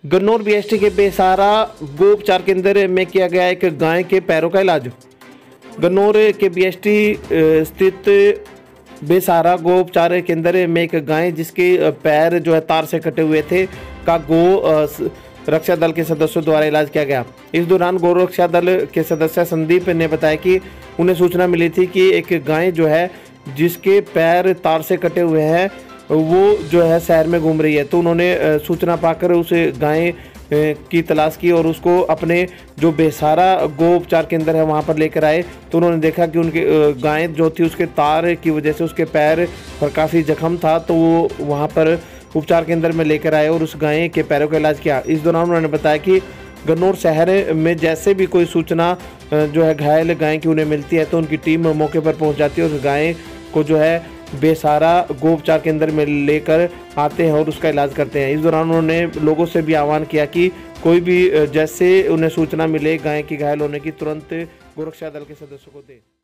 Gannaur BST के बेसहारा गो उपचार केंद्र में किया गया एक गाय के पैरों का इलाज। गन्नौर के बीएसटी स्थित बेसहारा गो उपचार केंद्र में एक गाय जिसके पैर जो है तार से कटे हुए थे का गो रक्षा दल के सदस्यों द्वारा इलाज किया गया। इस दौरान गौ रक्षा दल के सदस्य संदीप ने बताया कि उन्हें सूचना मिली थी कि एक गाय जो है जिसके पैर तार से कटे हुए हैं वो जो है शहर में घूम रही है। तो उन्होंने सूचना पाकर उस गाय की तलाश की और उसको अपने जो बेसहारा गो उपचार केंद्र है वहाँ पर लेकर आए। तो उन्होंने देखा कि उनके गाय जो थी उसके तार की वजह से उसके पैर पर काफ़ी जख्म था, तो वो वहाँ पर उपचार केंद्र में लेकर आए और उस गाय के पैरों का इलाज किया। इस दौरान उन्होंने बताया कि गन्नौर शहर में जैसे भी कोई सूचना जो है घायल गाय की उन्हें मिलती है तो उनकी टीम मौके पर पहुंच जाती है और उस गाय को जो है बेसहारा गो उपचार केंद्र में लेकर आते हैं और उसका इलाज करते हैं। इस दौरान उन्होंने लोगों से भी आह्वान किया कि कोई भी जैसे उन्हें सूचना मिले गाय की घायल होने की तुरंत गोरक्षा दल के सदस्यों को दे।